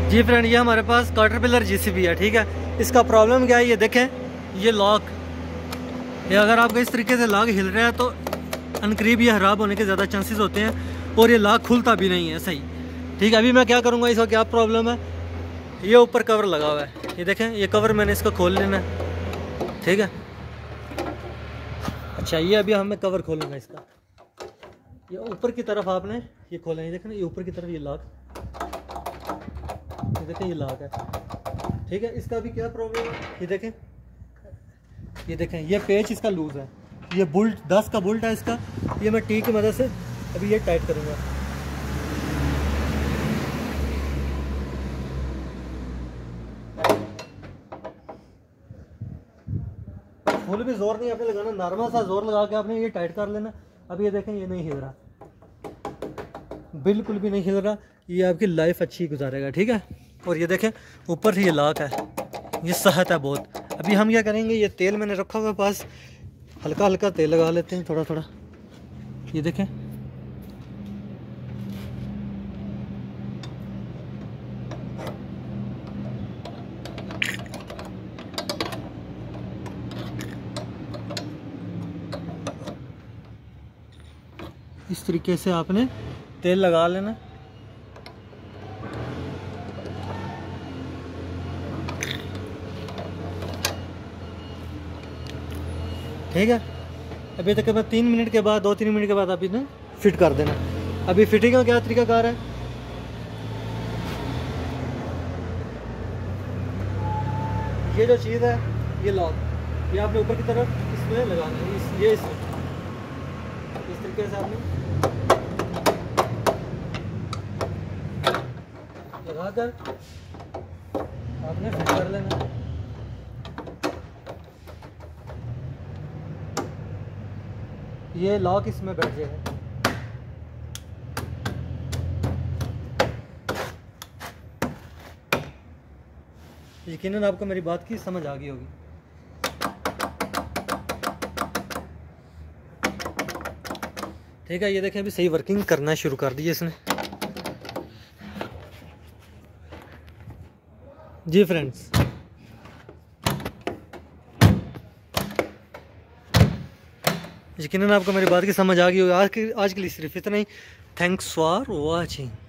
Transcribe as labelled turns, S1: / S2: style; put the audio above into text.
S1: जी friend, ये हमारे पास caterpillar GCB है, ठीक है। इसका प्रॉब्लम क्या है, ये देखें, ये लॉक, ये अगर आपका इस तरीके से लॉक हिल रहा है तो अनकरीब ये ख़राब होने के ज़्यादा चांसेस होते हैं और ये लॉक खुलता भी नहीं है सही, ठीक है। अभी मैं क्या करूँगा, इसका क्या प्रॉब्लम है, ये ऊपर कवर लगा हुआ है, ये देखें, ये कवर मैंने इसको खोल लेना है, ठीक है। अच्छा, ये अभी हमें कवर खोलूँगा इसका, ये ऊपर की तरफ आपने ये खोला, ये देखें, ये ऊपर की तरफ ये लॉक, ये देखें, ये लॉक है, ठीक है। इसका भी क्या प्रॉब्लम है, ये देखें, ये देखें, ये पेच इसका लूज़ है, ये बुल्ट 10 का बुल्ट है इसका, ये मैं टी की मदद से अभी ये टाइट करूँगा। फुल भी जोर नहीं आपने लगाना, नॉर्मल सा जोर लगा के आपने ये टाइट कर लेना। अब ये देखें, ये नहीं हिल रहा, बिल्कुल भी नहीं हिल रहा, ये आपकी लाइफ अच्छी गुजारेगा, ठीक है। और ये देखें, ऊपर से ये लॉक है, ये सहत है बहुत। अभी हम क्या करेंगे, ये तेल मैंने रखा हुआ पास, हल्का हल्का तेल लगा लेते हैं, थोड़ा थोड़ा, ये देखें, इस तरीके से आपने तेल लगा लेना। ठीक है। अभी तक मैं 3 मिनट के बाद 2-3 मिनट के बाद आप इन्हें फिट कर देना। अभी फिटिंग का क्या तरीकाकार है, ये जो चीज़ है, ये लॉक, ये आपने ऊपर की तरफ इसमें लगाना है, ये इस तरीके से आपने लगाकर आपने फिट कर लेना। ये लॉक इसमें बैठ जाएगा। यकीनन आपको मेरी बात की समझ आ गई होगी। ठीक है, ये देखें, अभी सही वर्किंग करना शुरू कर दी इसने। जी फ्रेंड्स, यकीनन आपको मेरी बात की समझ आ गई होगी। आज के लिए सिर्फ इतना ही। Thanks for watching.